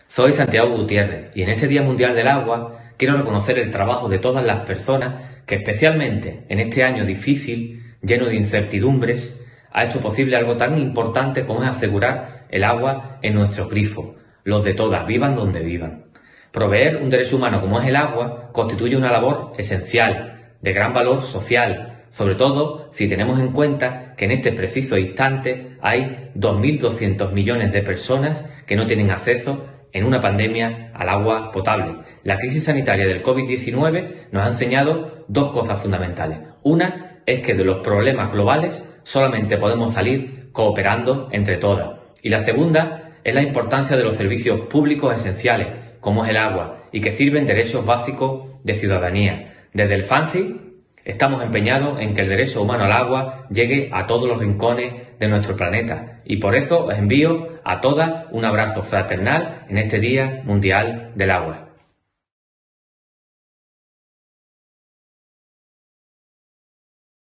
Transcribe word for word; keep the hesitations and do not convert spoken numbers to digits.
Soy Santiago Gutiérrez y en este Día Mundial del Agua quiero reconocer el trabajo de todas las personas que, especialmente en este año difícil, lleno de incertidumbres, ha hecho posible algo tan importante como es asegurar el agua en nuestros grifos, los de todas, vivan donde vivan. Proveer un derecho humano como es el agua constituye una labor esencial, de gran valor social, sobre todo si tenemos en cuenta que en este preciso instante hay dos mil doscientos millones de personas que no tienen acceso en una pandemia al agua potable. La crisis sanitaria del COVID diecinueve nos ha enseñado dos cosas fundamentales. Una es que de los problemas globales solamente podemos salir cooperando entre todas. Y la segunda es la importancia de los servicios públicos esenciales, como es el agua, y que sirven derechos básicos de ciudadanía. Desde el FANSI estamos empeñados en que el derecho humano al agua llegue a todos los rincones de nuestro planeta y por eso os envío a todas un abrazo fraternal en este Día Mundial del Agua.